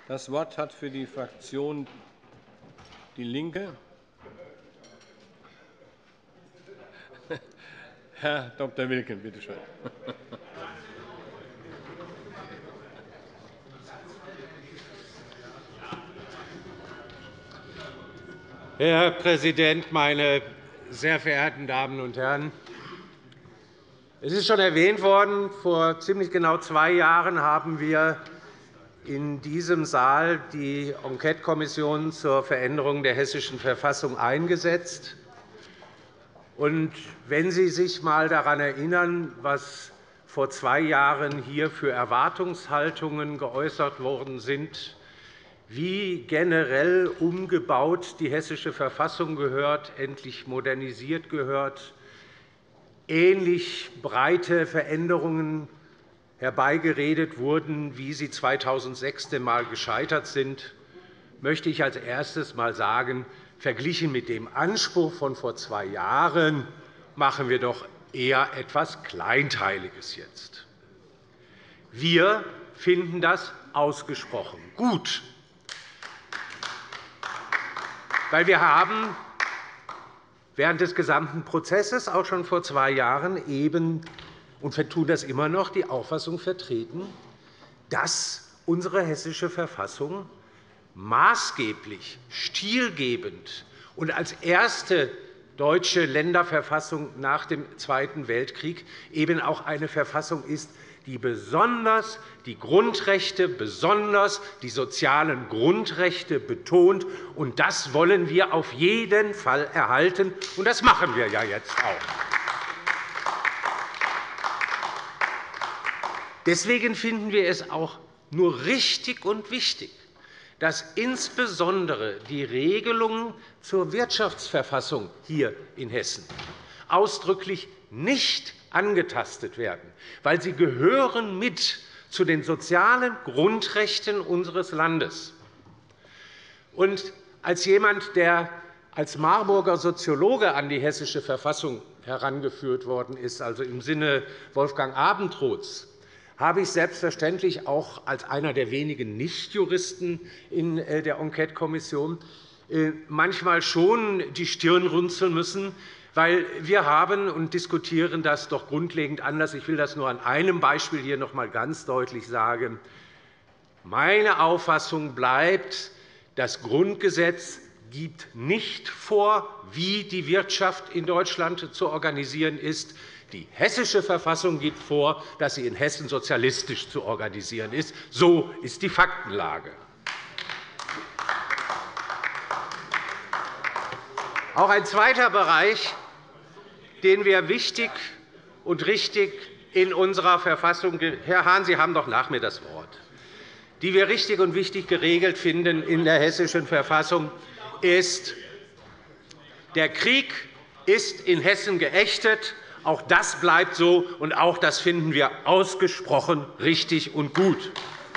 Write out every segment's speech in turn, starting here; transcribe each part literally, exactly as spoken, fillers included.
Das Wort hat für die Fraktion DIE LINKE Herr Doktor Wilken, bitte schön. Herr Präsident, meine sehr verehrten Damen und Herren! Es ist schon erwähnt worden, vor ziemlich genau zwei Jahren haben wir in diesem Saal die Enquetekommission zur Veränderung der Hessischen Verfassung eingesetzt. Und wenn Sie sich einmal daran erinnern, was vor zwei Jahren hier für Erwartungshaltungen geäußert worden sind, wie generell umgebaut die Hessische Verfassung gehört, endlich modernisiert gehört, ähnlich breite Veränderungen herbeigeredet wurden, wie sie zweitausendsechs einmal gescheitert sind, möchte ich als erstes einmal sagen, verglichen mit dem Anspruch von vor zwei Jahren machen wir doch eher etwas Kleinteiliges jetzt. Wir finden das ausgesprochen gut, weil wir haben während des gesamten Prozesses, auch schon vor zwei Jahren, eben und wir tun das immer noch, die Auffassung vertreten, dass unsere Hessische Verfassung maßgeblich, stilgebend und als erste deutsche Länderverfassung nach dem Zweiten Weltkrieg eben auch eine Verfassung ist, die besonders die Grundrechte, besonders die sozialen Grundrechte betont. Und das wollen wir auf jeden Fall erhalten, und das machen wir ja jetzt auch. Deswegen finden wir es auch nur richtig und wichtig, dass insbesondere die Regelungen zur Wirtschaftsverfassung hier in Hessen ausdrücklich nicht angetastet werden, weil sie gehören mit zu den sozialen Grundrechten unseres Landes. Und als jemand, der als Marburger Soziologe an die Hessische Verfassung herangeführt worden ist, also im Sinne Wolfgang Abendroths, habe ich selbstverständlich auch als einer der wenigen Nichtjuristen in der Enquetekommission manchmal schon die Stirn runzeln müssen, weil wir haben und diskutieren das doch grundlegend anders. Ich will das nur an einem Beispiel hier noch einmal ganz deutlich sagen. Meine Auffassung bleibt, das Grundgesetz gibt nicht vor, wie die Wirtschaft in Deutschland zu organisieren ist. Die Hessische Verfassung gibt vor, dass sie in Hessen sozialistisch zu organisieren ist. So ist die Faktenlage. Auch ein zweiter Bereich, den wir wichtig und richtig in unserer Verfassung – Herr Hahn, Sie haben doch nach mir das Wort – die wir richtig und wichtig geregelt finden in der Hessischen Verfassung, ist, der Krieg ist in Hessen geächtet. Auch das bleibt so, und auch das finden wir ausgesprochen richtig und gut.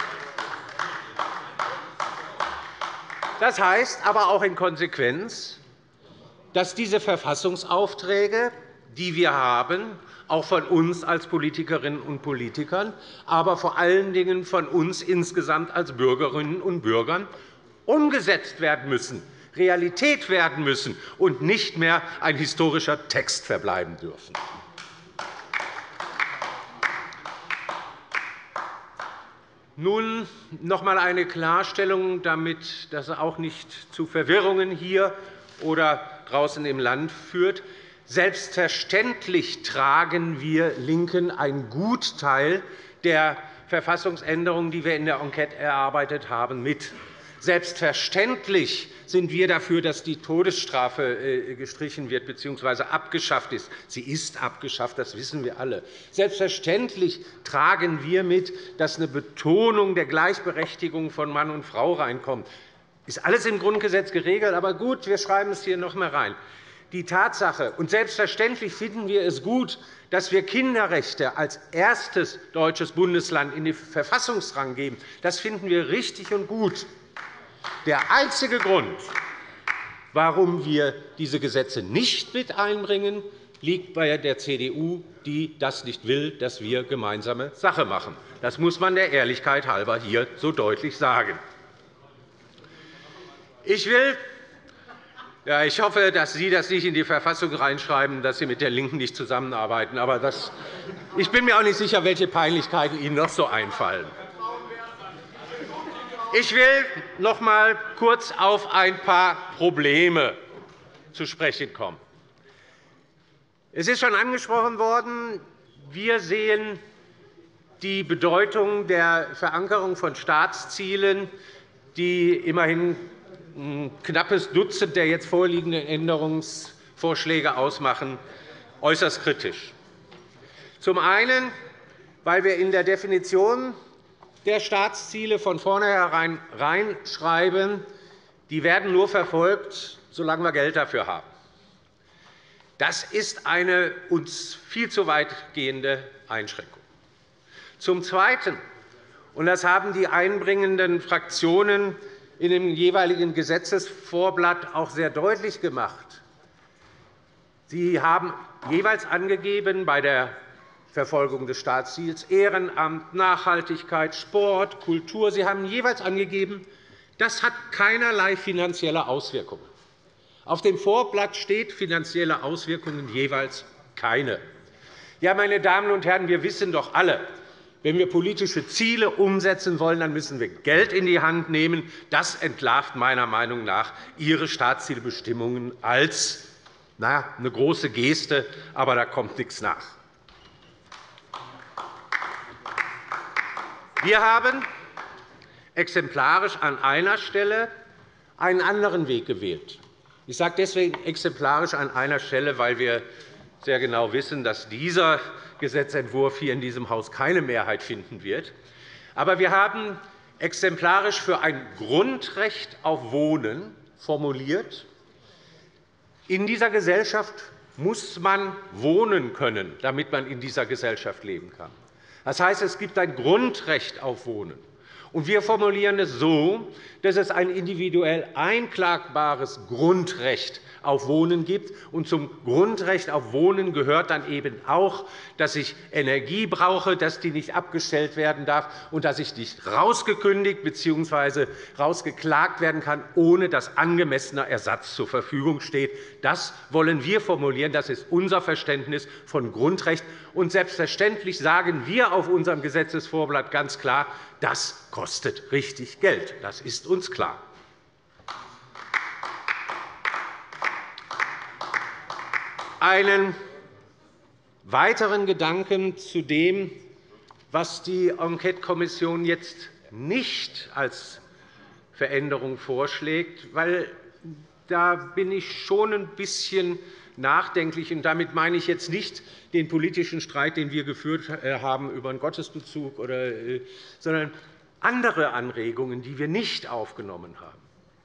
Das heißt aber auch in Konsequenz, dass diese Verfassungsaufträge, die wir haben, auch von uns als Politikerinnen und Politikern, aber vor allen Dingen von uns insgesamt als Bürgerinnen und Bürgern umgesetzt werden müssen, Realität werden müssen und nicht mehr ein historischer Text verbleiben dürfen. Nun noch einmal eine Klarstellung, damit das auch nicht zu Verwirrungen hier oder draußen im Land führt. Selbstverständlich tragen wir LINKEN einen Gutteil der Verfassungsänderungen, die wir in der Enquete erarbeitet haben, mit. Selbstverständlich sind wir dafür, dass die Todesstrafe gestrichen wird bzw. abgeschafft ist. Sie ist abgeschafft, das wissen wir alle. Selbstverständlich tragen wir mit, dass eine Betonung der Gleichberechtigung von Mann und Frau reinkommt. Das ist alles im Grundgesetz geregelt, aber gut, wir schreiben es hier noch einmal rein. Die Tatsache, und selbstverständlich finden wir es gut, dass wir Kinderrechte als erstes deutsches Bundesland in den Verfassungsrang geben, das finden wir richtig und gut. Der einzige Grund, warum wir diese Gesetze nicht mit einbringen, liegt bei der C D U, die das nicht will, dass wir gemeinsame Sache machen. Das muss man der Ehrlichkeit halber hier so deutlich sagen. Ich will ja, ich hoffe, dass Sie das nicht in die Verfassung reinschreiben, dass Sie mit der LINKEN nicht zusammenarbeiten. Aber das, ich bin mir auch nicht sicher, welche Peinlichkeiten Ihnen noch so einfallen. Ich will noch einmal kurz auf ein paar Probleme zu sprechen kommen. Es ist schon angesprochen worden, wir sehen die Bedeutung der Verankerung von Staatszielen, die immerhin ein knappes Dutzend der jetzt vorliegenden Änderungsvorschläge ausmachen, äußerst kritisch. Zum einen, weil wir in der Definition der Staatsziele von vornherein reinschreiben, die werden nur verfolgt, solange wir Geld dafür haben. Das ist eine uns viel zu weit gehende Einschränkung. Zum Zweiten, und das haben die einbringenden Fraktionen in dem jeweiligen Gesetzesvorblatt auch sehr deutlich gemacht. Sie haben jeweils angegeben bei der Verfolgung des Staatsziels Ehrenamt, Nachhaltigkeit, Sport, Kultur. Sie haben jeweils angegeben, das hat keinerlei finanzielle Auswirkungen. Auf dem Vorblatt steht finanzielle Auswirkungen jeweils keine. Ja, meine Damen und Herren, wir wissen doch alle, wenn wir politische Ziele umsetzen wollen, dann müssen wir Geld in die Hand nehmen. Das entlarvt meiner Meinung nach Ihre Staatszielbestimmungen als na, eine große Geste, aber da kommt nichts nach. Wir haben exemplarisch an einer Stelle einen anderen Weg gewählt. Ich sage deswegen exemplarisch an einer Stelle, weil wir sehr genau wissen, dass dieser Gesetzentwurf hier in diesem Haus keine Mehrheit finden wird. Aber wir haben exemplarisch für ein Grundrecht auf Wohnen formuliert. In dieser Gesellschaft muss man wohnen können, damit man in dieser Gesellschaft leben kann. Das heißt, es gibt ein Grundrecht auf Wohnen. Und wir formulieren es so, dass es ein individuell einklagbares Grundrecht auf Wohnen gibt. Und zum Grundrecht auf Wohnen gehört dann eben auch, dass ich Energie brauche, dass die nicht abgestellt werden darf und dass ich nicht rausgekündigt bzw. rausgeklagt werden kann, ohne dass angemessener Ersatz zur Verfügung steht. Das wollen wir formulieren. Das ist unser Verständnis von Grundrecht. Und selbstverständlich sagen wir auf unserem Gesetzesvorblatt ganz klar, das kostet richtig Geld. Das ist uns klar. Einen weiteren Gedanken zu dem, was die Enquetekommission jetzt nicht als Veränderung vorschlägt, weil da bin ich schon ein bisschen nachdenklich. Und damit meine ich jetzt nicht den politischen Streit, den wir geführt haben über einen Gottesbezug, sondern andere Anregungen, die wir nicht aufgenommen haben.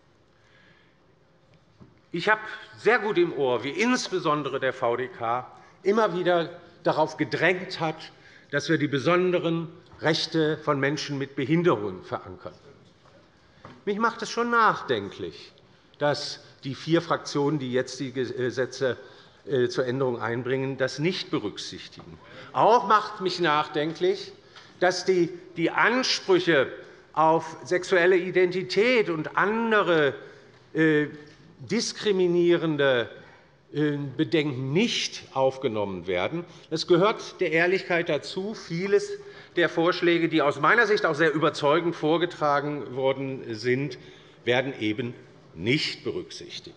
Ich habe sehr gut im Ohr, wie insbesondere der V D K immer wieder darauf gedrängt hat, dass wir die besonderen Rechte von Menschen mit Behinderungen verankern. Mich macht es schon nachdenklich, dass die vier Fraktionen, die jetzt die Gesetze zur Änderung einbringen, das nicht berücksichtigen. Auch macht mich nachdenklich, dass die Ansprüche auf sexuelle Identität und andere diskriminierende Bedenken nicht aufgenommen werden. Es gehört der Ehrlichkeit dazu. Vieles der Vorschläge, die aus meiner Sicht auch sehr überzeugend vorgetragen worden sind, werden eben nicht berücksichtigt.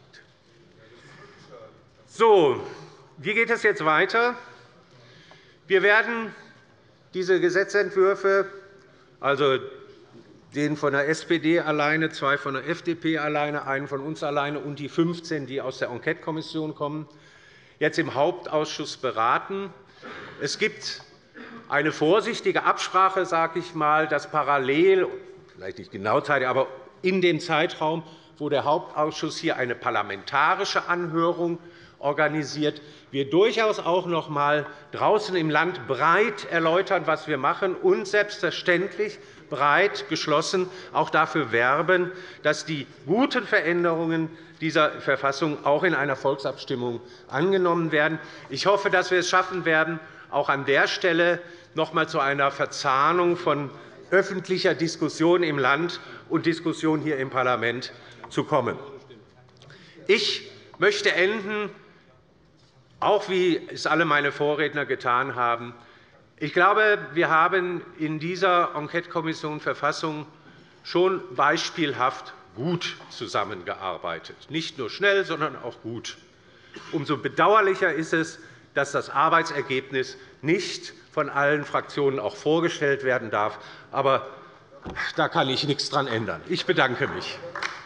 So, wie geht es jetzt weiter? Wir werden diese Gesetzentwürfe, also den von der S P D alleine, zwei von der F D P alleine, einen von uns alleine und die fünfzehn, die aus der Enquetekommission kommen, jetzt im Hauptausschuss beraten. Es gibt eine vorsichtige Absprache, sage ich mal, dass parallel, vielleicht nicht genau zeitlich, aber in dem Zeitraum, wo der Hauptausschuss hier eine parlamentarische Anhörung organisiert, wir durchaus auch noch einmal draußen im Land breit erläutern, was wir machen, und selbstverständlich breit geschlossen auch dafür werben, dass die guten Veränderungen dieser Verfassung auch in einer Volksabstimmung angenommen werden. Ich hoffe, dass wir es schaffen werden, auch an der Stelle noch einmal zu einer Verzahnung von öffentlicher Diskussion im Land und Diskussion hier im Parlament zu kommen. Ich möchte enden, auch wie es alle meine Vorredner getan haben. Ich glaube, wir haben in dieser Enquetekommission Verfassung schon beispielhaft gut zusammengearbeitet. Nicht nur schnell, sondern auch gut. Umso bedauerlicher ist es, dass das Arbeitsergebnis nicht von allen Fraktionen auch vorgestellt werden darf. Aber da kann ich nichts daran ändern. Ich bedanke mich.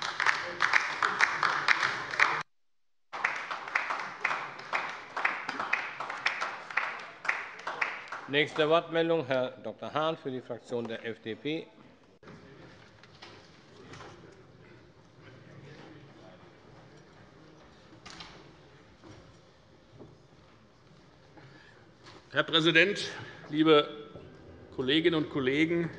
Nächste Wortmeldung, Herr Doktor Hahn für die Fraktion der F D P. Herr Präsident, liebe Kolleginnen und Kollegen!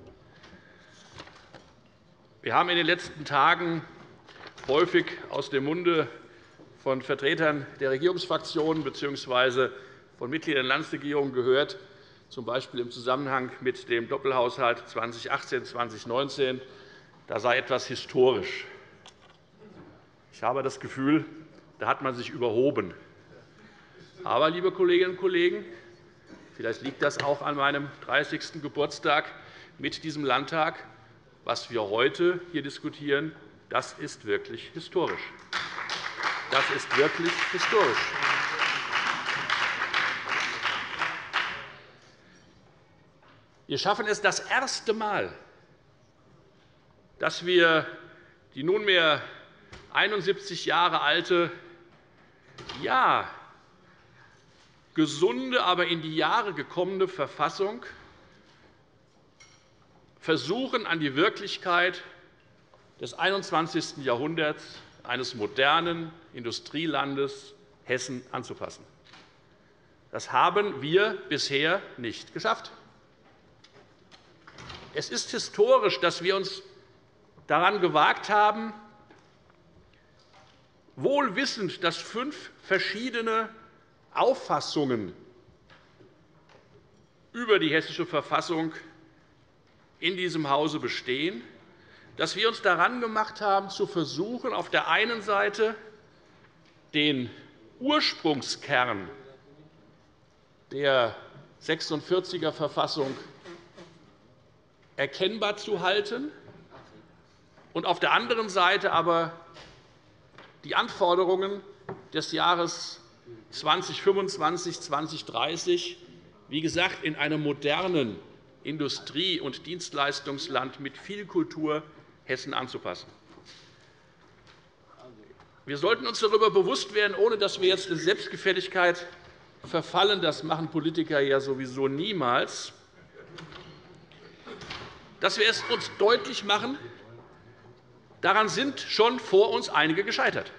Wir haben in den letzten Tagen häufig aus dem Munde von Vertretern der Regierungsfraktionen bzw. von Mitgliedern der Landesregierung gehört, z. B. im Zusammenhang mit dem Doppelhaushalt zweitausendachtzehn bis zweitausendneunzehn, da sei etwas historisch. Ich habe das Gefühl, da hat man sich überhoben. Aber, liebe Kolleginnen und Kollegen, vielleicht liegt das auch an meinem dreißigsten Geburtstag mit diesem Landtag. Was wir heute hier diskutieren, das ist wirklich historisch. Das ist wirklich historisch. Wir schaffen es das erste Mal, dass wir die nunmehr einundsiebzig Jahre alte, ja, gesunde, aber in die Jahre gekommene Verfassung versuchen, an die Wirklichkeit des einundzwanzigsten Jahrhunderts eines modernen Industrielandes Hessen anzupassen. Das haben wir bisher nicht geschafft. Es ist historisch, dass wir uns daran gewagt haben, wohl wissend, dass fünf verschiedene Auffassungen über die Hessische Verfassung in diesem Hause bestehen, dass wir uns daran gemacht haben, zu versuchen, auf der einen Seite den Ursprungskern der sechsundvierziger Verfassung erkennbar zu halten und auf der anderen Seite aber die Anforderungen des Jahres zweitausendfünfundzwanzig, zweitausenddreißig, wie gesagt, in einem modernen Industrie- und Dienstleistungsland mit viel Kultur Hessen anzupassen. Wir sollten uns darüber bewusst werden, ohne dass wir jetzt in Selbstgefälligkeit verfallen, das machen Politiker ja sowieso niemals, dass wir es uns deutlich machen, daran sind schon vor uns einige gescheitert.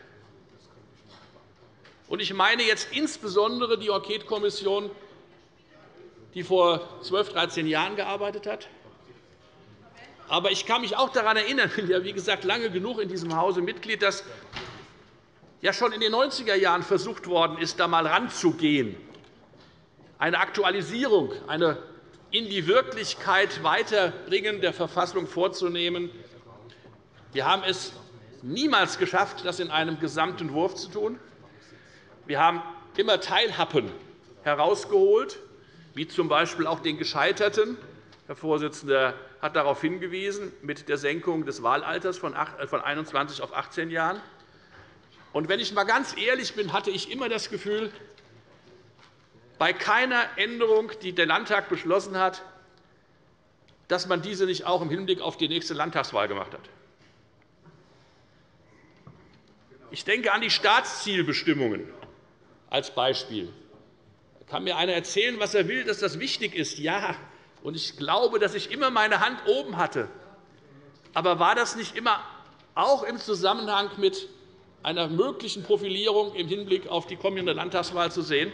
Ich meine jetzt insbesondere die Enquetekommission, die vor zwölf, dreizehn Jahren gearbeitet hat. Aber ich kann mich auch daran erinnern, ich bin ja, wie gesagt, lange genug in diesem Hause Mitglied, dass ja schon in den neunziger Jahren versucht worden ist, da einmal ranzugehen, eine Aktualisierung, eine in die Wirklichkeit Weiterbringen der Verfassung vorzunehmen. Wir haben es niemals geschafft, das in einem Gesamtentwurf zu tun. Wir haben immer Teilhappen herausgeholt, wie z. B. auch den gescheiterten. Herr Vorsitzender hat darauf hingewiesen, mit der Senkung des Wahlalters von einundzwanzig auf achtzehn Jahren. Und wenn ich einmal ganz ehrlich bin, hatte ich immer das Gefühl, bei keiner Änderung, die der Landtag beschlossen hat, dass man diese nicht auch im Hinblick auf die nächste Landtagswahl gemacht hat. Ich denke an die Staatszielbestimmungen als Beispiel. Da kann mir einer erzählen, was er will, dass das wichtig ist. Ja, und ich glaube, dass ich immer meine Hand oben hatte. Aber war das nicht immer auch im Zusammenhang mit einer möglichen Profilierung im Hinblick auf die kommende Landtagswahl zu sehen?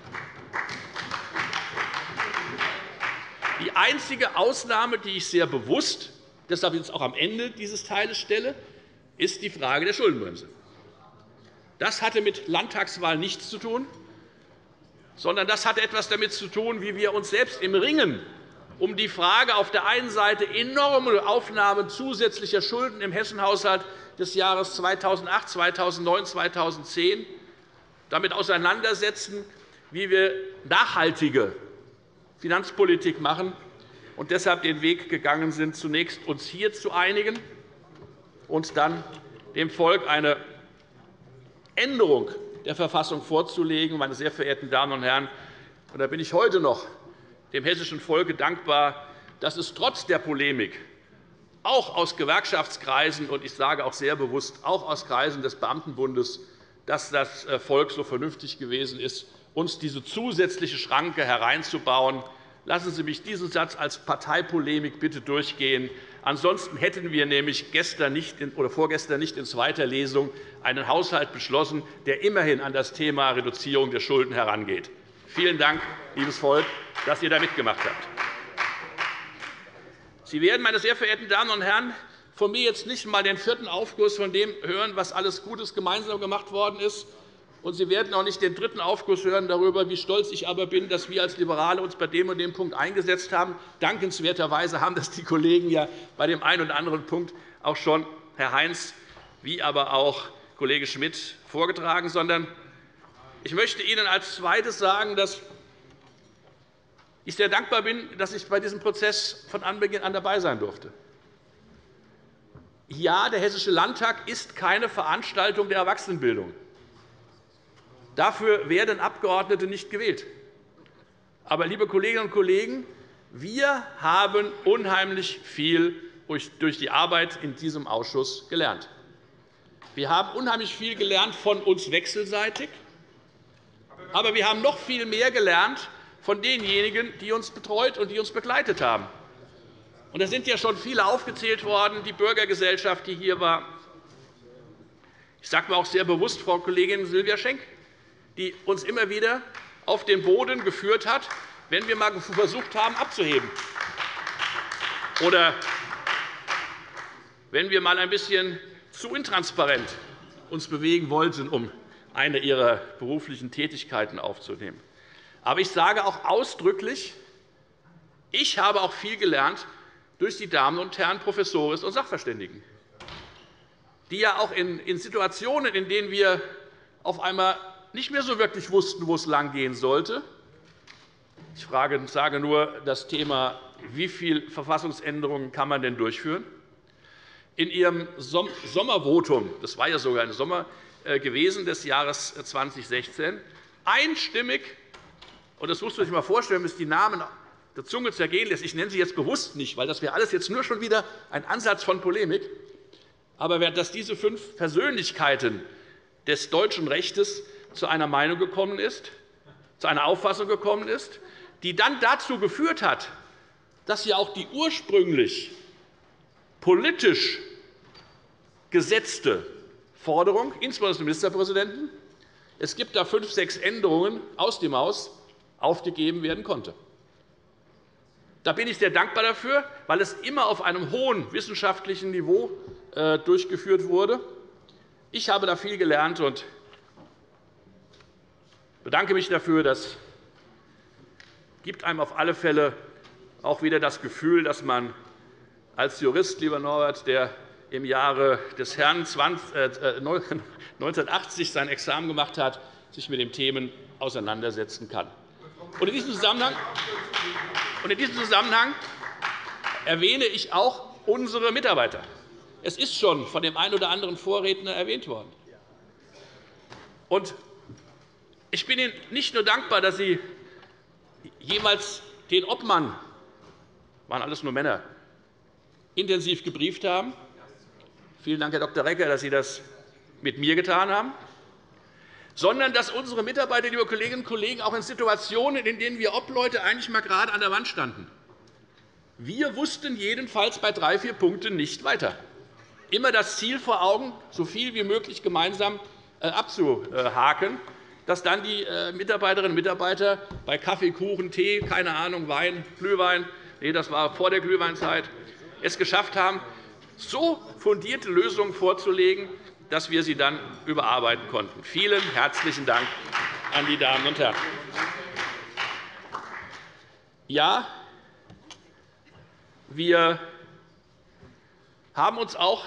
Die einzige Ausnahme, die ich sehr bewusst, deshalb jetzt auch am Ende dieses Teiles stelle, ist die Frage der Schuldenbremse. Das hatte mit Landtagswahl nichts zu tun, sondern das hatte etwas damit zu tun, wie wir uns selbst im Ringen um die Frage auf der einen Seite enorme Aufnahme zusätzlicher Schulden im Hessenhaushalt des Jahres zweitausendacht, zweitausendneun, zweitausendzehn damit auseinandersetzen, wie wir nachhaltige Finanzpolitik machen und deshalb den Weg gegangen sind, zunächst uns hier zu einigen und dann dem Volk eine Änderung der Verfassung vorzulegen. Meine sehr verehrten Damen und Herren, und da bin ich heute noch dem hessischen Volke dankbar, dass es trotz der Polemik auch aus Gewerkschaftskreisen, und ich sage auch sehr bewusst auch aus Kreisen des Beamtenbundes, dass das Volk so vernünftig gewesen ist, uns diese zusätzliche Schranke hereinzubauen. Lassen Sie mich diesen Satz als Parteipolemik bitte durchgehen. Ansonsten hätten wir nämlich gestern nicht in, oder vorgestern nicht in zweiter Lesung einen Haushalt beschlossen, der immerhin an das Thema Reduzierung der Schulden herangeht. Vielen Dank, liebes Volk, dass ihr da mitgemacht habt. Sie werden, meine sehr verehrten Damen und Herren, von mir jetzt nicht einmal den vierten Aufguss von dem hören, was alles Gutes gemeinsam gemacht worden ist. Und Sie werden auch nicht den dritten Aufguss hören darüber, wie stolz ich aber bin, dass wir als Liberale uns bei dem und dem Punkt eingesetzt haben. Dankenswerterweise haben das die Kollegen ja bei dem einen oder anderen Punkt auch schon, Herr Heinz, wie aber auch Kollege Schmidt, vorgetragen. Sondern ich möchte Ihnen als Zweites sagen, dass ich sehr dankbar bin, dass ich bei diesem Prozess von Anbeginn an dabei sein durfte. Ja, der Hessische Landtag ist keine Veranstaltung der Erwachsenenbildung. Dafür werden Abgeordnete nicht gewählt. Aber, liebe Kolleginnen und Kollegen, wir haben unheimlich viel durch die Arbeit in diesem Ausschuss gelernt. Wir haben unheimlich viel gelernt von uns wechselseitig, aber wir haben noch viel mehr gelernt von denjenigen, die uns betreut und die uns begleitet haben. Und da sind ja schon viele aufgezählt worden, die Bürgergesellschaft, die hier war. Ich sage mir auch sehr bewusst Frau Kollegin Sylvia Schenk, die uns immer wieder auf den Boden geführt hat, wenn wir einmal versucht haben, abzuheben. Oder wenn wir einmal ein bisschen zu intransparent uns bewegen wollten, um eine ihrer beruflichen Tätigkeiten aufzunehmen. Aber ich sage auch ausdrücklich, ich habe auch viel gelernt durch die Damen und Herren Professoren und Sachverständigen, die ja auch in Situationen, in denen wir auf einmal nicht mehr so wirklich wussten, wo es langgehen sollte. Ich sage nur das Thema, wie viele Verfassungsänderungen kann man denn durchführen? In Ihrem Sommervotum, das war ja sogar im Sommer gewesen des Jahres zweitausendsechzehn, einstimmig, und das muss man sich einmal vorstellen, wenn es die Namen der Zunge zergehen lässt. Ich nenne sie jetzt bewusst nicht, weil das wäre alles jetzt nur schon wieder ein Ansatz von Polemik. Aber dass diese fünf Persönlichkeiten des deutschen Rechts zu einer Meinung gekommen ist, zu einer Auffassung gekommen ist, die dann dazu geführt hat, dass ja auch die ursprünglich politisch gesetzte Forderung, insbesondere des Ministerpräsidenten, es gibt da fünf, sechs Änderungen aus dem Haus, aufgegeben werden konnte. Da bin ich sehr dankbar dafür, weil es immer auf einem hohen wissenschaftlichen Niveau durchgeführt wurde. Ich habe da viel gelernt und bedanke mich dafür. Das gibt einem auf alle Fälle auch wieder das Gefühl, dass man als Jurist, lieber Norbert, der im Jahre des Herrn neunzehnhundertachtzig sein Examen gemacht hat, sich mit den Themen auseinandersetzen kann. Und in diesem Zusammenhang, und in diesem Zusammenhang erwähne ich auch unsere Mitarbeiter. Es ist schon von dem einen oder anderen Vorredner erwähnt worden. Und ich bin Ihnen nicht nur dankbar, dass Sie jemals den Obmann, waren alles nur Männer, intensiv gebrieft haben. Vielen Dank, Herr Doktor Recker, dass Sie das mit mir getan haben. Sondern dass unsere Mitarbeiter, liebe Kolleginnen und Kollegen, auch in Situationen, in denen wir Obleute eigentlich mal gerade an der Wand standen, wir wussten jedenfalls bei drei, vier Punkten nicht weiter. Immer das Ziel vor Augen, so viel wie möglich gemeinsam abzuhaken, dass dann die Mitarbeiterinnen und Mitarbeiter bei Kaffee, Kuchen, Tee, keine Ahnung, Wein, Glühwein, nee, das war vor der Glühweinzeit, es geschafft haben, so fundierte Lösungen vorzulegen, dass wir sie dann überarbeiten konnten. Vielen herzlichen Dank an die Damen und Herren. Ja, Wir haben uns auch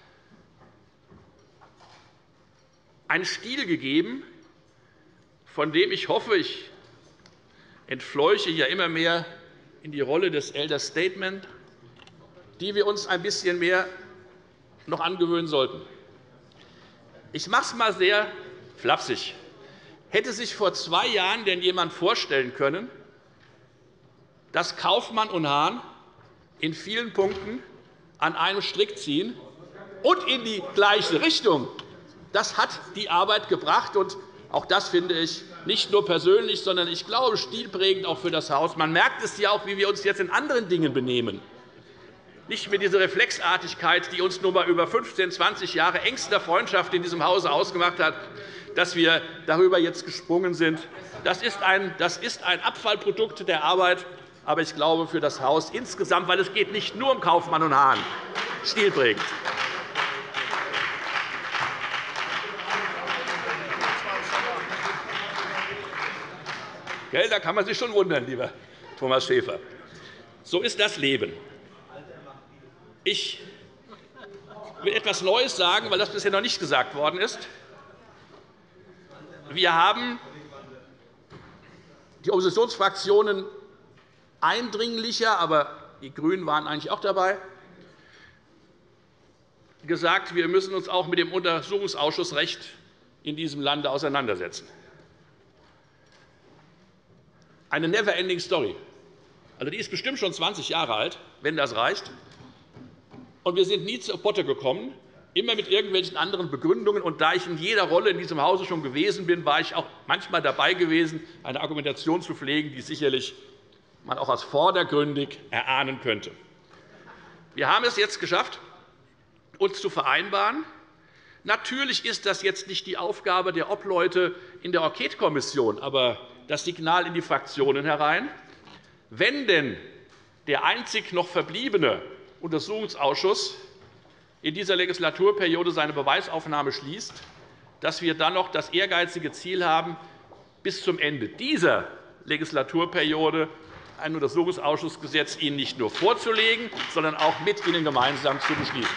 einen Stil gegeben, von dem ich hoffe, ich entfleuche ja immer mehr in die Rolle des Elder Statesman, die wir uns ein bisschen mehr noch angewöhnen sollten. Ich mache es einmal sehr flapsig. Hätte sich vor zwei Jahren denn jemand vorstellen können, dass Kaufmann und Hahn in vielen Punkten an einem Strick ziehen und in die gleiche Richtung? Das hat die Arbeit gebracht. Und auch das finde ich nicht nur persönlich, sondern ich glaube stilprägend auch für das Haus. Man merkt es ja auch, wie wir uns jetzt in anderen Dingen benehmen. Nicht mehr diese Reflexartigkeit, die uns nun einmal über fünfzehn, zwanzig Jahre engster Freundschaft in diesem Hause ausgemacht hat, dass wir darüber jetzt gesprungen sind. Das ist ein, das ist ein Abfallprodukt der Arbeit, aber ich glaube für das Haus insgesamt, weil es geht nicht nur um Kaufmann und Hahn, stilprägend. Da kann man sich schon wundern, lieber Thomas Schäfer. So ist das Leben. Ich will etwas Neues sagen, weil das bisher noch nicht gesagt worden ist. Wir haben die Oppositionsfraktionen eindringlicher, aber die GRÜNEN waren eigentlich auch dabei, gesagt, wir müssen uns auch mit dem Untersuchungsausschussrecht in diesem Lande auseinandersetzen. Eine never-ending Story. Also, die ist bestimmt schon zwanzig Jahre alt, wenn das reicht. Und wir sind nie zur Potte gekommen, immer mit irgendwelchen anderen Begründungen. Und da ich in jeder Rolle in diesem Hause schon gewesen bin, war ich auch manchmal dabei gewesen, eine Argumentation zu pflegen, die sicherlich man auch als vordergründig erahnen könnte. Wir haben es jetzt geschafft, uns zu vereinbaren. Natürlich ist das jetzt nicht die Aufgabe der Obleute in der Enquetekommission, aber das Signal in die Fraktionen herein. Wenn denn der einzig noch verbliebene Untersuchungsausschuss in dieser Legislaturperiode seine Beweisaufnahme schließt, dass wir dann noch das ehrgeizige Ziel haben, bis zum Ende dieser Legislaturperiode ein Untersuchungsausschussgesetz Ihnen nicht nur vorzulegen, sondern auch mit Ihnen gemeinsam zu beschließen.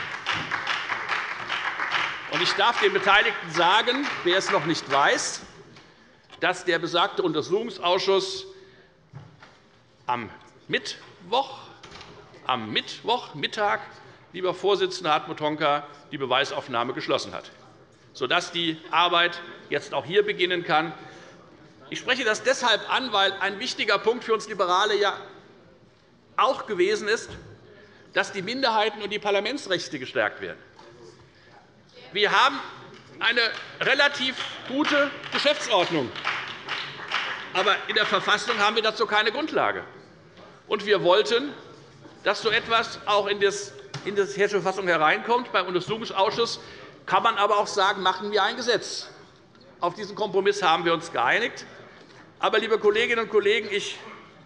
Ich darf den Beteiligten sagen, wer es noch nicht weiß, dass der besagte Untersuchungsausschuss am Mittwoch, am Mittwochmittag, lieber Vorsitzender Hartmut Honka, die Beweisaufnahme geschlossen hat, sodass die Arbeit jetzt auch hier beginnen kann. Ich spreche das deshalb an, weil ein wichtiger Punkt für uns Liberale ja auch gewesen ist, dass die Minderheiten und die Parlamentsrechte gestärkt werden. Wir haben eine relativ gute Geschäftsordnung. Aber in der Verfassung haben wir dazu keine Grundlage. Und wir wollten, dass so etwas auch in die hessische Verfassung hereinkommt. Beim Untersuchungsausschuss kann man aber auch sagen, machen wir ein Gesetz. Auf diesen Kompromiss haben wir uns geeinigt. Aber, liebe Kolleginnen und Kollegen, ich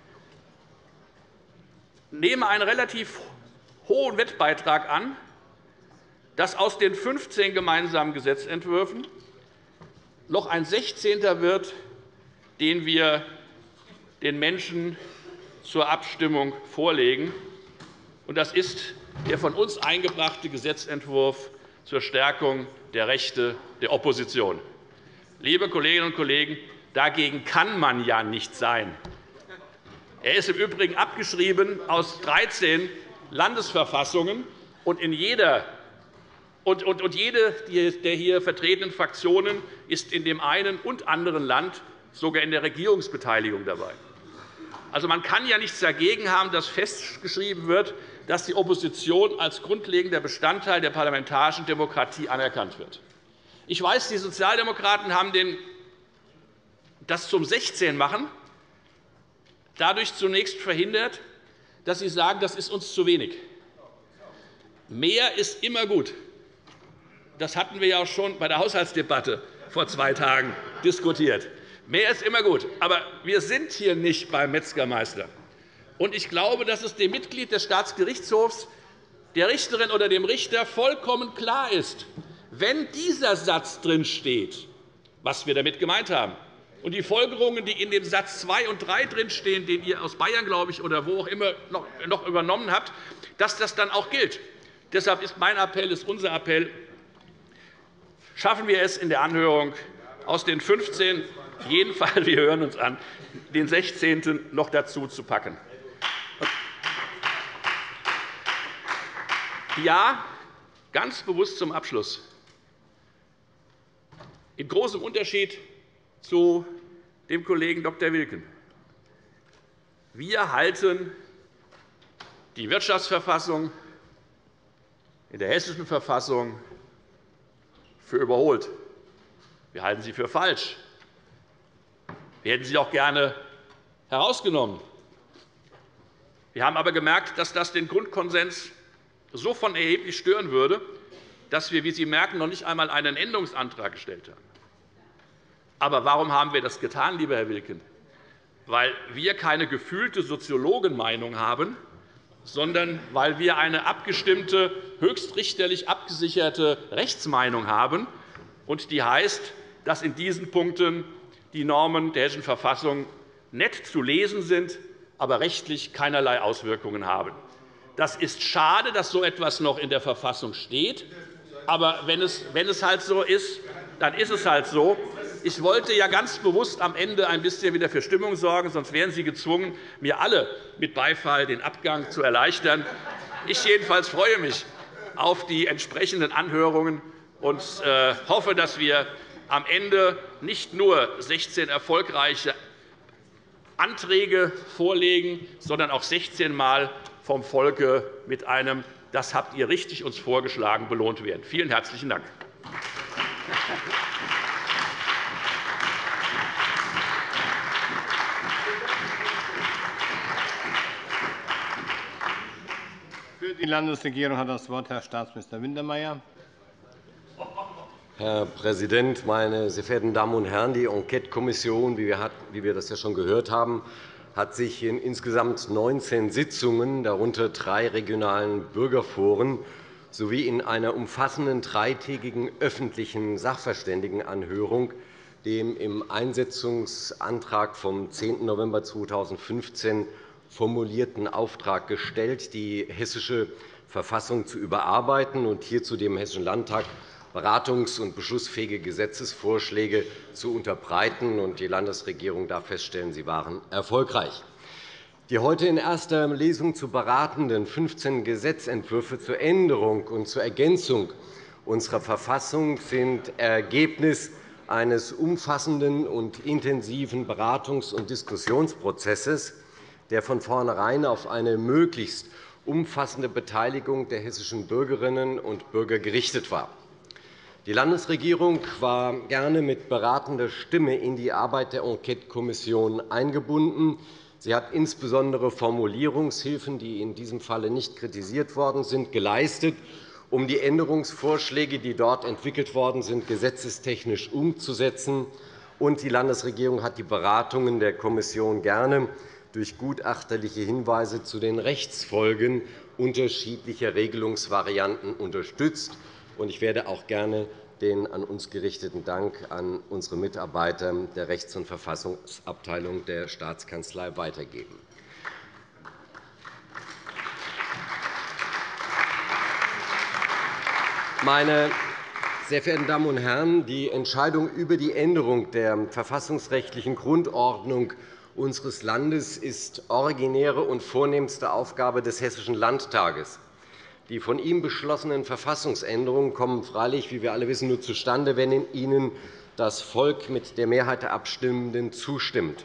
nehme einen relativ hohen Wettbeitrag an, dass aus den fünfzehn gemeinsamen Gesetzentwürfen noch ein sechzehnter wird, den wir den Menschen zur Abstimmung vorlegen. Das ist der von uns eingebrachte Gesetzentwurf zur Stärkung der Rechte der Opposition. Liebe Kolleginnen und Kollegen, dagegen kann man ja nicht sein. Er ist im Übrigen abgeschrieben aus dreizehn Landesverfassungen, und in jeder Und jede der hier vertretenen Fraktionen ist in dem einen und anderen Land sogar in der Regierungsbeteiligung dabei. Also, man kann ja nichts dagegen haben, dass festgeschrieben wird, dass die Opposition als grundlegender Bestandteil der parlamentarischen Demokratie anerkannt wird. Ich weiß, die Sozialdemokraten haben das zum sechzehn machen, dadurch zunächst verhindert, dass sie sagen, das ist uns zu wenig. Mehr ist immer gut. Das hatten wir ja auch schon bei der Haushaltsdebatte vor zwei Tagen diskutiert. Mehr ist immer gut. Aber wir sind hier nicht beim Metzgermeister. Und ich glaube, dass es dem Mitglied des Staatsgerichtshofs, der Richterin oder dem Richter vollkommen klar ist, wenn dieser Satz drin steht, was wir damit gemeint haben, und die Folgerungen, die in dem Satz zwei und drei drinstehen, den ihr aus Bayern, glaube ich, oder wo auch immer noch übernommen habt, dass das dann auch gilt. Deshalb ist mein Appell, ist unser Appell, schaffen wir es in der Anhörung aus den fünfzehn, jedenfalls, wir hören uns an, den sechzehnten noch dazu zu packen. Ja, ganz bewusst zum Abschluss. In großem Unterschied zu dem Kollegen Doktor Wilken. Wir halten die Wirtschaftsverfassung in der Hessischen Verfassung für überholt. Wir halten sie für falsch. Wir hätten sie auch gerne herausgenommen. Wir haben aber gemerkt, dass das den Grundkonsens so von erheblich stören würde, dass wir, wie Sie merken, noch nicht einmal einen Änderungsantrag gestellt haben. Aber warum haben wir das getan, lieber Herr Wilken? Weil wir keine gefühlte Soziologenmeinung haben, sondern weil wir eine abgestimmte, höchstrichterlich abgesicherte Rechtsmeinung haben, und die heißt, dass in diesen Punkten die Normen der Hessischen Verfassung nett zu lesen sind, aber rechtlich keinerlei Auswirkungen haben. Das ist schade, dass so etwas noch in der Verfassung steht. Aber wenn es, wenn es halt so ist, dann ist es halt so. Ich wollte ja ganz bewusst am Ende ein bisschen wieder für Stimmung sorgen, sonst wären Sie gezwungen, mir alle mit Beifall den Abgang zu erleichtern. Ich jedenfalls freue mich auf die entsprechenden Anhörungen und hoffe, dass wir am Ende nicht nur sechzehn erfolgreiche Anträge vorlegen, sondern auch sechzehn Mal vom Volke mit einem „Das habt ihr richtig uns vorgeschlagen“ belohnt werden. Vielen herzlichen Dank. Für die Landesregierung hat das Wort Herr Staatsminister Wintermeyer. Herr Präsident, meine sehr verehrten Damen und Herren! Die Enquetekommission, wie wir das ja schon gehört haben, hat sich in insgesamt neunzehn Sitzungen, darunter drei regionalen Bürgerforen, sowie in einer umfassenden dreitägigen öffentlichen Sachverständigenanhörung dem im Einsetzungsantrag vom zehnten November zweitausendfünfzehn formulierten Auftrag gestellt, die Hessische Verfassung zu überarbeiten und hierzu dem Hessischen Landtag beratungs- und beschlussfähige Gesetzesvorschläge zu unterbreiten. Die Landesregierung darf feststellen, sie waren erfolgreich. Die heute in erster Lesung zu beratenden fünfzehn Gesetzentwürfe zur Änderung und zur Ergänzung unserer Verfassung sind Ergebnis eines umfassenden und intensiven Beratungs- und Diskussionsprozesses, der von vornherein auf eine möglichst umfassende Beteiligung der hessischen Bürgerinnen und Bürger gerichtet war. Die Landesregierung war gerne mit beratender Stimme in die Arbeit der Enquetekommission eingebunden. Sie hat insbesondere Formulierungshilfen, die in diesem Falle nicht kritisiert worden sind, geleistet, um die Änderungsvorschläge, die dort entwickelt worden sind, gesetzestechnisch umzusetzen. Und die Landesregierung hat die Beratungen der Kommission gerne durch gutachterliche Hinweise zu den Rechtsfolgen unterschiedlicher Regelungsvarianten unterstützt. Ich werde auch gerne den an uns gerichteten Dank an unsere Mitarbeiter der Rechts- und Verfassungsabteilung der Staatskanzlei weitergeben. Meine sehr verehrten Damen und Herren, die Entscheidung über die Änderung der verfassungsrechtlichen Grundordnung unseres Landes ist originäre und vornehmste Aufgabe des Hessischen Landtages. Die von ihm beschlossenen Verfassungsänderungen kommen freilich, wie wir alle wissen, nur zustande, wenn ihnen das Volk mit der Mehrheit der Abstimmenden zustimmt.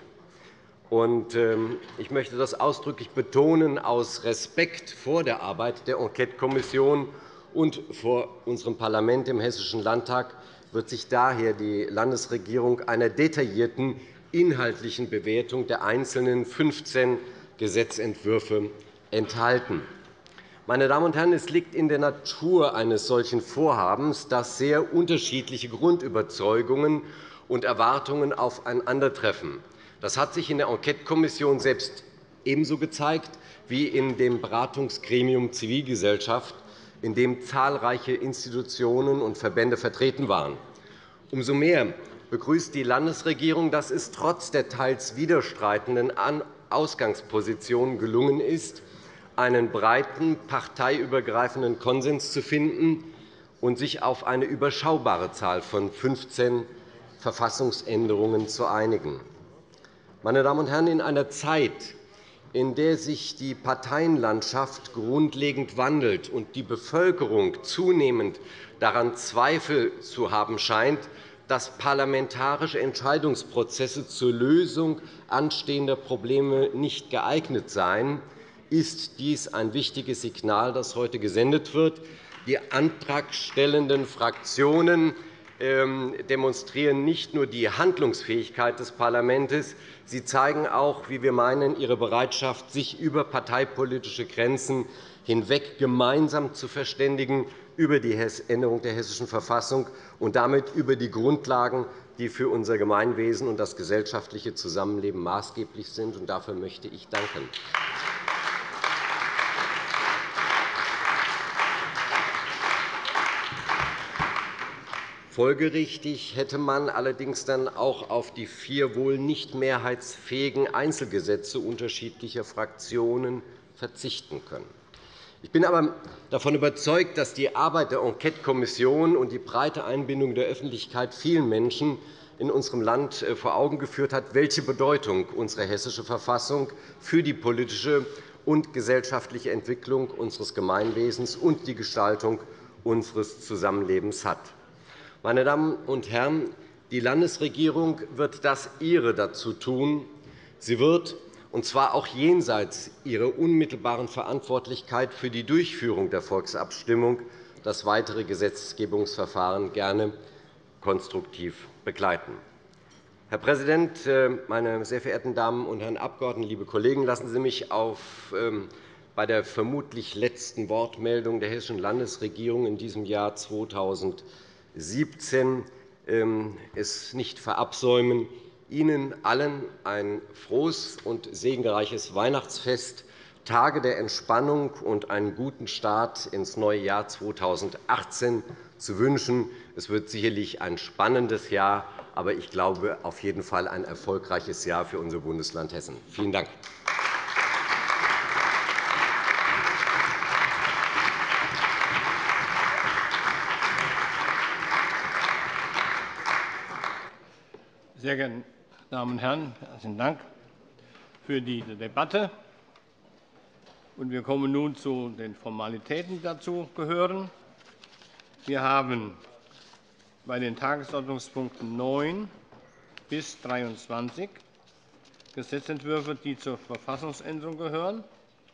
Ich möchte das ausdrücklich betonen, aus Respekt vor der Arbeit der Enquetekommission und vor unserem Parlament, dem Hessischen Landtag, wird sich daher die Landesregierung einer detaillierten inhaltlichen Bewertung der einzelnen fünfzehn Gesetzentwürfe enthalten. Meine Damen und Herren, es liegt in der Natur eines solchen Vorhabens, dass sehr unterschiedliche Grundüberzeugungen und Erwartungen aufeinandertreffen. Das hat sich in der Enquetekommission selbst ebenso gezeigt wie in dem Beratungsgremium Zivilgesellschaft, in dem zahlreiche Institutionen und Verbände vertreten waren. Umso mehr begrüßt die Landesregierung, dass es trotz der teils widerstreitenden Ausgangspositionen gelungen ist, einen breiten parteiübergreifenden Konsens zu finden und sich auf eine überschaubare Zahl von fünfzehn Verfassungsänderungen zu einigen. Meine Damen und Herren, in einer Zeit, in der sich die Parteienlandschaft grundlegend wandelt und die Bevölkerung zunehmend daran Zweifel zu haben scheint, dass parlamentarische Entscheidungsprozesse zur Lösung anstehender Probleme nicht geeignet seien, ist dies ein wichtiges Signal, das heute gesendet wird. Die antragstellenden Fraktionen demonstrieren nicht nur die Handlungsfähigkeit des Parlaments, sie zeigen auch, wie wir meinen, ihre Bereitschaft, sich über parteipolitische Grenzen hinweg gemeinsam zu verständigen über die Änderung der Hessischen Verfassung und damit über die Grundlagen, die für unser Gemeinwesen und das gesellschaftliche Zusammenleben maßgeblich sind. Dafür möchte ich danken. Folgerichtig hätte man allerdings dann auch auf die vier wohl nicht mehrheitsfähigen Einzelgesetze unterschiedlicher Fraktionen verzichten können. Ich bin aber davon überzeugt, dass die Arbeit der Enquetekommission und die breite Einbindung der Öffentlichkeit vielen Menschen in unserem Land vor Augen geführt hat, welche Bedeutung unsere Hessische Verfassung für die politische und gesellschaftliche Entwicklung unseres Gemeinwesens und die Gestaltung unseres Zusammenlebens hat. Meine Damen und Herren, die Landesregierung wird das Ihre dazu tun. Sie wird, und zwar auch jenseits ihrer unmittelbaren Verantwortlichkeit für die Durchführung der Volksabstimmung, das weitere Gesetzgebungsverfahren gerne konstruktiv begleiten. Herr Präsident, meine sehr verehrten Damen und Herren Abgeordneten, liebe Kollegen! Lassen Sie mich auf, bei der vermutlich letzten Wortmeldung der Hessischen Landesregierung in diesem Jahr zweitausendsiebzehn es nicht verabsäumen, Ihnen allen ein frohes und segenreiches Weihnachtsfest, Tage der Entspannung und einen guten Start ins neue Jahr zweitausendachtzehn zu wünschen. Es wird sicherlich ein spannendes Jahr, aber ich glaube auf jeden Fall ein erfolgreiches Jahr für unser Bundesland Hessen. Vielen Dank. Sehr geehrte Damen und Herren, herzlichen Dank für die Debatte. Wir kommen nun zu den Formalitäten, die dazu gehören. Wir haben bei den Tagesordnungspunkten neun bis dreiundzwanzig Gesetzentwürfe, die zur Verfassungsänderung gehören,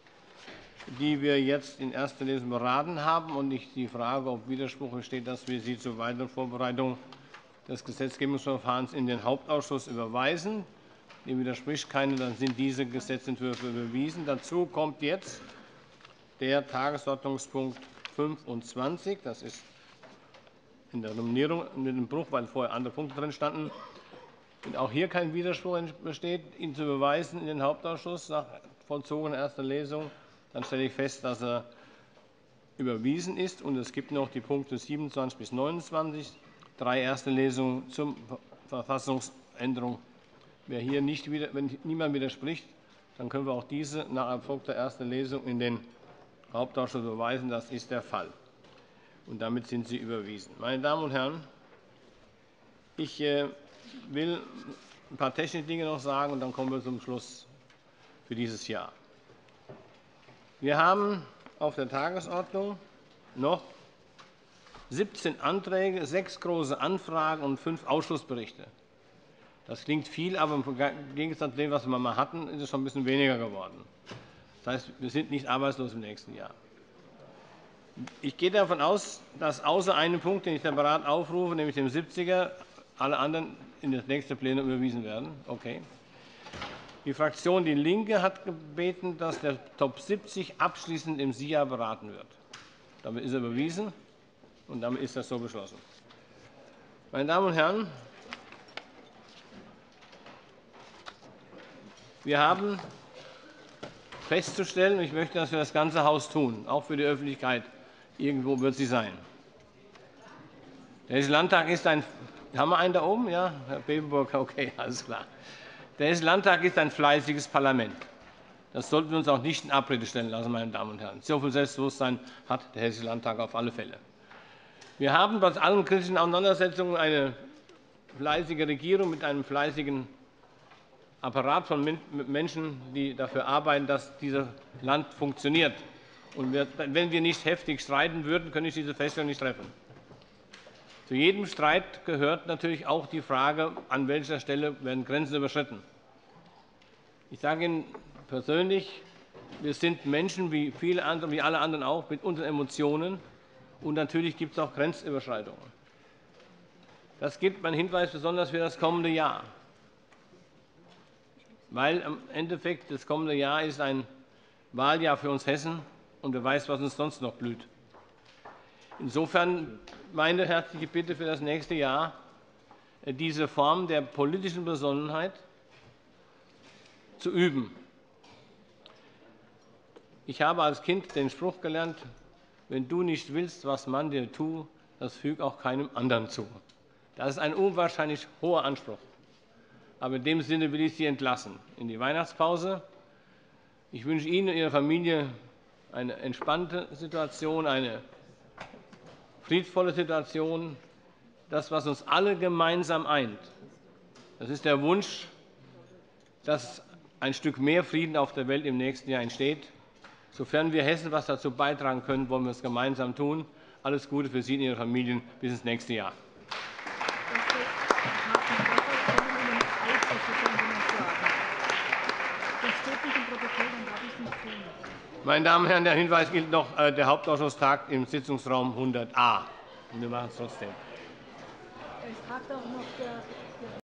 die wir jetzt in erster Lesung beraten haben, und ich die Frage, ob Widerspruch besteht, dass wir sie zur weiteren Vorbereitung des Gesetzgebungsverfahrens in den Hauptausschuss überweisen. Dem widerspricht keiner, dann sind diese Gesetzentwürfe überwiesen. Dazu kommt jetzt der Tagesordnungspunkt fünfundzwanzig. Das ist in der Nominierung mit dem Bruch, weil vorher andere Punkte drin standen. Wenn auch hier kein Widerspruch besteht, ihn zu überweisen in den Hauptausschuss nach vollzogener erster Lesung, dann stelle ich fest, dass er überwiesen ist. Und es gibt noch die Punkte siebenundzwanzig bis neunundzwanzig, drei erste Lesungen zur Verfassungsänderung. Wer hier nicht, wenn niemand widerspricht, dann können wir auch diese nach erfolgter erster Lesung in den Hauptausschuss überweisen. Das ist der Fall. Und damit sind sie überwiesen. Meine Damen und Herren, ich will ein paar technische Dinge noch sagen, und dann kommen wir zum Schluss für dieses Jahr. Wir haben auf der Tagesordnung noch siebzehn Anträge, sechs Große Anfragen und fünf Ausschussberichte. Das klingt viel, aber im Gegensatz zu dem, was wir mal hatten, ist es schon ein bisschen weniger geworden. Das heißt, wir sind nicht arbeitslos im nächsten Jahr. Ich gehe davon aus, dass außer einem Punkt, den ich separat aufrufe, nämlich dem siebziger, alle anderen in das nächste Plenum überwiesen werden. Okay. Die Fraktion DIE LINKE hat gebeten, dass der Top siebzig abschließend im S I A beraten wird. Damit ist er überwiesen, und damit ist das so beschlossen. Meine Damen und Herren, wir haben festzustellen, und ich möchte das für das ganze Haus tun, auch für die Öffentlichkeit, irgendwo wird sie sein. Der Hessische Landtag ist ein Haben wir einen da oben? Ja, Herr Bevenburg, okay, alles klar. Der Hessische Landtag ist ein fleißiges Parlament. Das sollten wir uns auch nicht in Abrede stellen lassen, meine Damen und Herren. So viel Selbstbewusstsein hat der Hessische Landtag auf alle Fälle. Wir haben bei allen kritischen Auseinandersetzungen eine fleißige Regierung mit einem fleißigen Apparat von Menschen, die dafür arbeiten, dass dieses Land funktioniert. Und wenn wir nicht heftig streiten würden, könnte ich diese Feststellung nicht treffen. Zu jedem Streit gehört natürlich auch die Frage, an welcher Stelle werden Grenzen überschritten. Ich sage Ihnen persönlich, wir sind Menschen wie viele andere, wie alle anderen auch, mit unseren Emotionen. Und natürlich gibt es auch Grenzüberschreitungen. Das gibt mein Hinweis besonders für das kommende Jahr. Weil im Endeffekt das kommende Jahr ist ein Wahljahr für uns Hessen, und wer weiß, was uns sonst noch blüht. Insofern meine herzliche Bitte für das nächste Jahr, diese Form der politischen Besonnenheit zu üben. Ich habe als Kind den Spruch gelernt, wenn du nicht willst, was man dir tut, das füg auch keinem anderen zu. Das ist ein unwahrscheinlich hoher Anspruch. Aber in dem Sinne will ich Sie entlassen in die Weihnachtspause. Ich wünsche Ihnen und Ihrer Familie eine entspannte Situation, eine friedvolle Situation. Das, was uns alle gemeinsam eint, das ist der Wunsch, dass ein Stück mehr Frieden auf der Welt im nächsten Jahr entsteht. Sofern wir Hessen etwas dazu beitragen können, wollen wir es gemeinsam tun. Alles Gute für Sie und Ihre Familien bis ins nächste Jahr. Meine Damen und Herren, der Hinweis gilt noch, der Hauptausschuss tagt im Sitzungsraum hundert a. Wir machen es trotzdem. Es tagt auch noch der